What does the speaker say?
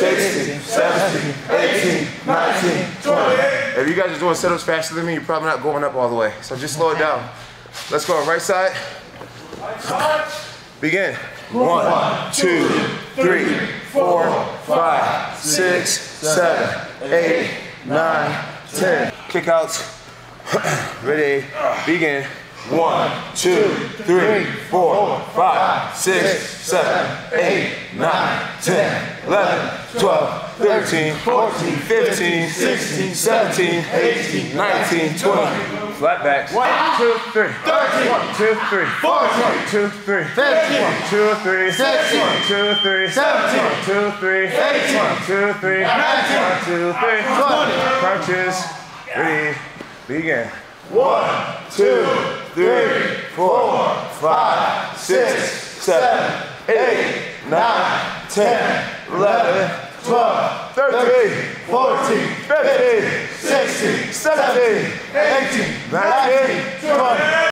16, 17, 18, 19, 20. If you guys are doing sit-ups faster than me, you're probably not going up all the way. So just slow it down. Let's go. Right side. Begin. 1, 2, 3, 4, 5, 6, 7, 8, 9, 10. Kickouts. Ready. Begin. 1, 2, 3, 4, 5, 6, 7, 8, 9, 10, 11, 12, 13, 14, 15, 16, 17, 18, 19, 20. Flat backs. 1, 2, 3. 13. 1, 2, 3. 14. 1, 2, 3. 15. 1, 2, 3. 16. 1, 2, 3. 17. 1, 2, 3. 18. 1, 2, 3. 19. 1, 2, 3. 20. Crunches. Ready. Begin. 1, 2, 3, 4, 5, 6, 7, 8, 9, 10, 11, 12, 13, 14, 15, 16, 17, 18, 19,